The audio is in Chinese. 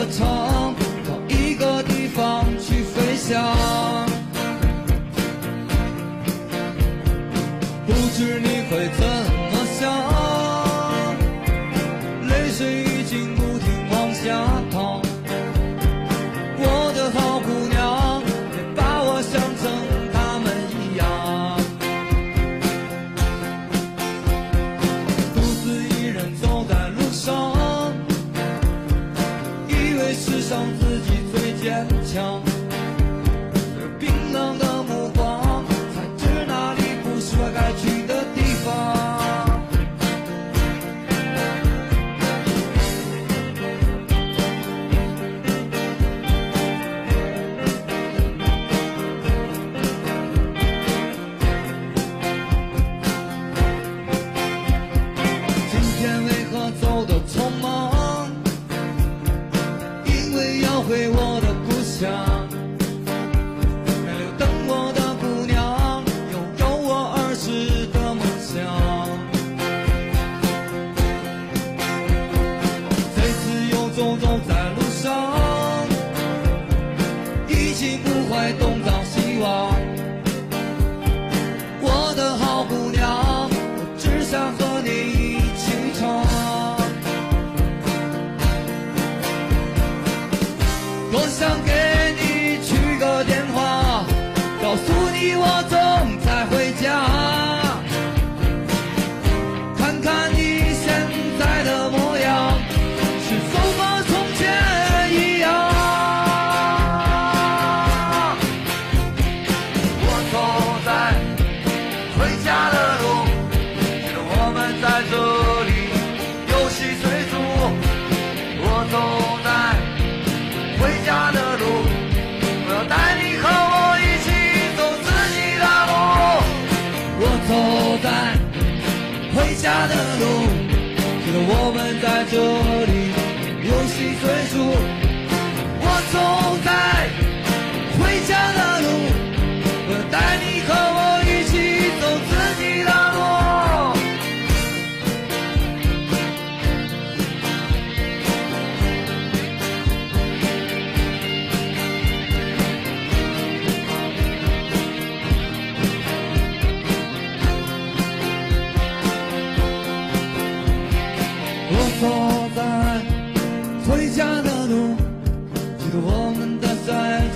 程，到一个地方去飞翔。不知你会怎么想，泪水已经不停往下淌。我的好姑娘，别把我想成他们一样。独自一人走在路上，以为世上自己最坚强。冰冷的目光，才知那里不是我该去的地方。今天为何走得匆忙？因为要回我的故乡。走在路上，一起不怀东张西望。我的好姑娘，我只想和你一起唱。多想给你取个电话，告诉你我正在回家，看看你现在的模样。回家的路，觉得我们在这里游戏追逐。我走在回家的路，我要带你和我一起走自己的路。走在回家的路，记得我们的在